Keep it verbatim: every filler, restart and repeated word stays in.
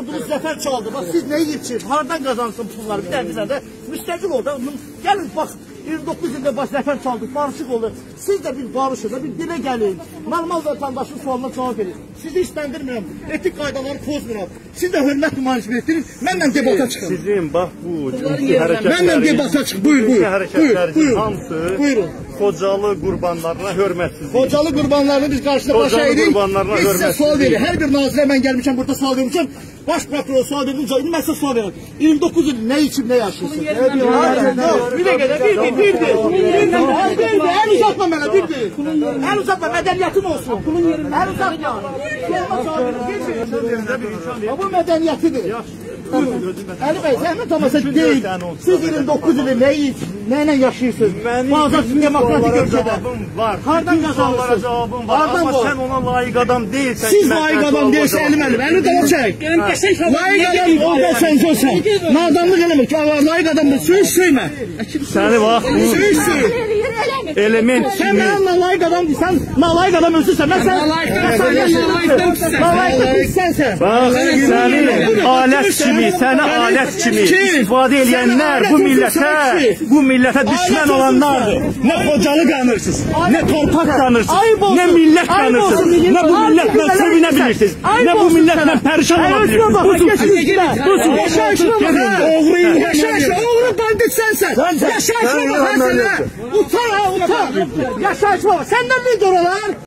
Aldığınız zəfər çaldı. Bak siz ne yiyip hardan kazansın pulları? Bir de bize de müstəqil oldu. Gelin bak iyirmi doqquz ildə baş zəfər çaldık, barışıq olur. Siz de bir barışın, bir dilə gəlin. Normal vatandaşın sualına cavab verin. Sizi istəndirmirəm, etik qaydaları pozmuram. Siz de hörmət nümayişini etdirin, mənlə debata çıxın. Sizin bax bu cüzi hərəkətləri, mənlə debata çıxın, buyur, buyur. Hərəkətlərin hamısı buyurun. Xocalı qurbanlarına hörmətsizlik. Xocalı qurbanlarını biz qarşıda baş əyirik. Biz sizə sual verir. Hər bir nazirə mən gəlmişəm, burada sual vermişəm. Baş prokuror sual verdiğince indi mən sizə sual verirəm. iyirmi doqquz il ne içib, ne yaşıyorsun? Bir de gele, bir bir, bir bir. Bir bir, el uzatma mənə, bir bir. El uzatma, mədəniyyətin olsun. El uzatma. Bu mədəniyyətidir. Ali Bey, zəhmət olmasa deyil. Siz iyirmi doqquz ili ne içib, neyle yaşıyorsunuz? Bazı demokratik ülkede. Var. Hardan kazanırsınız? Cevabım var. Ama sen ona layık adam değilsen. Siz layık adam değilse elim elim. Elini dala çek. Layık adam ol da sen söylesen. Nadanlık elimi. Layık adam bu. Söz söyleme. Seni bak. Söz söyle. Element kimi. Sen benimle layık adam değilsen. Layık adam özürsen. Ben sen. Layık sensen. Bak seni alet kimi. Seni alet kimi. İstifade edenler bu millete. Bu millete düşman olanlardır. Ne kocalı kanırsınız. Ne torpak kanırsınız. Ne millet kanırsınız. Ne bu milletle sevinebilirsiniz. Ne bu milletle perişan olabilirsiniz. Busun. Yaşayışına bak. Oğruyum. Yaşayışına. Oğru bandit sensen. Yaşayışına bak. Utan ha utan. Yaşayışına bak. Senden miydi oralar?